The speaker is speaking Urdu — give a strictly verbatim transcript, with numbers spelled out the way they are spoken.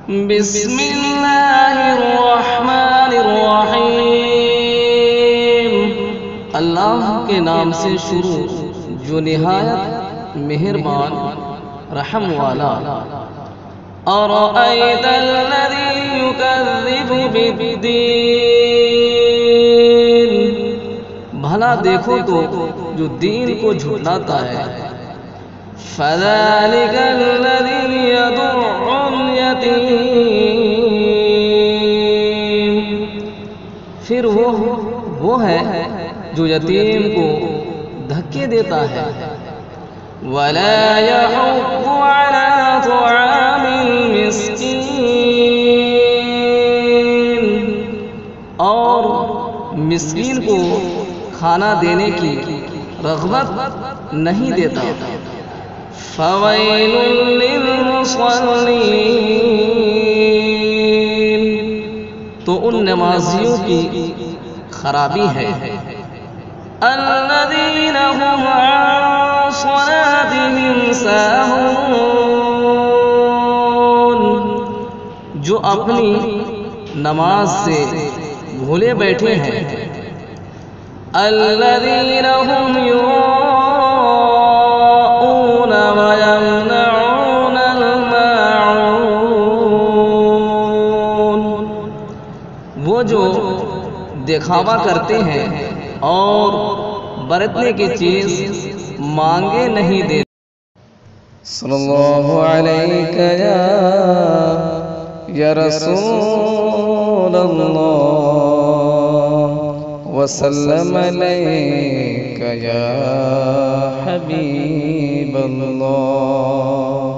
بسم اللہ الرحمن الرحیم، اللہ کے نام سے شروع جو نہایت مہربان رحم والا۔ أَرَأَيْتَ الَّذِي يُكَذِّبُ بِالدِّينِ، بھلا دیکھو تو جو دین کو جھٹلاتا ہے۔ فَذَلِكَ الَّذِي يَدُعُّ الْيَتِيمَ، پھر وہ وہ ہے جو یتیم کو دھکے دیتا ہے۔ وَلَا يَحُضُّ عَلَى طَعَامِ الْمِسْكِينِ، اور مسکین کو کھانا دینے کی رغبت نہیں دیتا۔ فَوَيْلٌ لِّلْمُصَلِّينَ، تو ان نمازیوں کی خرابی ہے۔ الَّذِينَ هُمْ عَن صَلَاتِهِمْ سَاهُونَ، جو اپنی نماز سے بھولے بیٹھے ہیں۔ الَّذِينَ هُمْ يُرَاءُونَ وَيَمْنَعُونَ الْمَاعُونَ، وہ جو دکھاوا کرتے ہیں اور برتنے کی چیز مانگے نہیں دیتے۔ صلی اللہ علیہ یا رسول اللہ، وسلم علیک یا حبیب اللہ۔